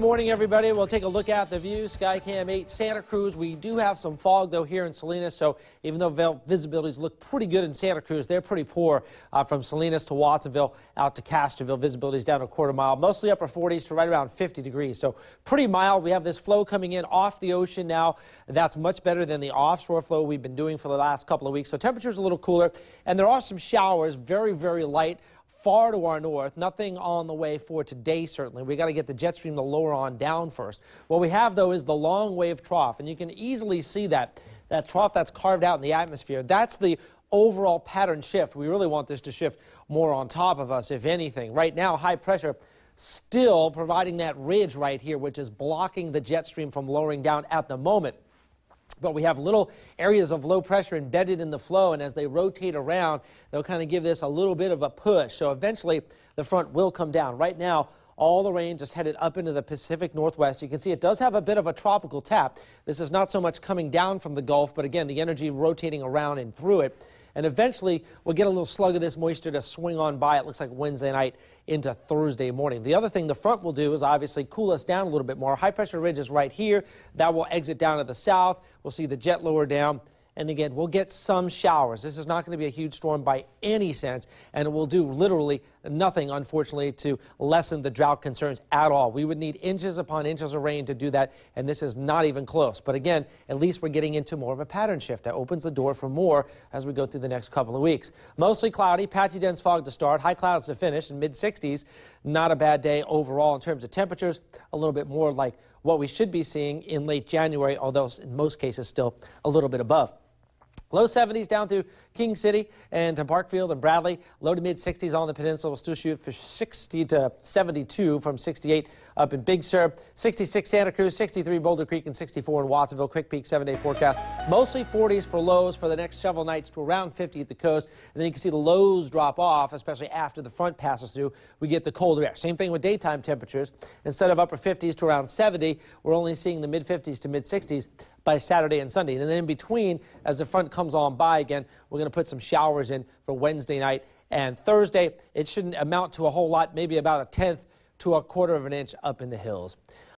morning, everybody. We'll take a look at the view. Skycam 8, Santa Cruz. We do have some fog, though, here in Salinas, so even though visibilities look pretty good in Santa Cruz, they're pretty poor from Salinas to Watsonville out to Castroville. Visibilities down a quarter mile, mostly upper 40s to right around 50 degrees, so pretty mild. We have this flow coming in off the ocean now. That's much better than the offshore flow we've been doing for the last couple of weeks, so temperature's a little cooler, and there are some showers, very, very light, far to our north. Nothing on the way for today, certainly. We got to get the jet stream to lower on down first. What we have, though, is the long wave trough, and you can easily see that trough that's carved out in the atmosphere. That's the overall pattern shift. We really want this to shift more on top of us, if anything. Right now, high pressure still providing that ridge right here, which is blocking the jet stream from lowering down at the moment. But we have little areas of low pressure embedded in the flow, and as they rotate around, they'll kind of give this a little bit of a push. So eventually, the front will come down. Right now, all the rain just headed up into the Pacific Northwest. You can see it does have a bit of a tropical tap. This is not so much coming down from the Gulf, but again, the energy rotating around and through it. And eventually, we'll get a little slug of this moisture to swing on by, it looks like Wednesday night into Thursday morning. The other thing the front will do is obviously cool us down a little bit more. High pressure ridge is right here. That will exit down to the south. We'll see the jet lower down. And again, we'll get some showers. This is not going to be a huge storm by any sense, and it will do literally nothing, unfortunately, to lessen the drought concerns at all. We would need inches upon inches of rain to do that, and this is not even close. But again, at least we're getting into more of a pattern shift. That opens the door for more as we go through the next couple of weeks. Mostly cloudy, patchy dense fog to start, high clouds to finish, in mid-60s. Not a bad day overall in terms of temperatures, a little bit more like what we should be seeing in late January, although in most cases still a little bit above. Low 70s down through King City and to Parkfield and Bradley. Low to mid 60s on the peninsula. We'll still shoot for 60 to 72 from 68 up in Big Sur. 66 Santa Cruz, 63 Boulder Creek, and 64 in Watsonville. Quick peek 7-day forecast. Mostly 40s for lows for the next several nights to around 50 at the coast. And then you can see the lows drop off, especially after the front passes through. We get the colder air. Same thing with daytime temperatures. Instead of upper 50s to around 70, we're only seeing the mid 50s to mid 60s by Saturday and Sunday. And then in between, as the front comes on by again, we're going to put some showers in for Wednesday night and Thursday. It shouldn't amount to a whole lot, maybe about 1/10 to 1/4 of an inch up in the hills.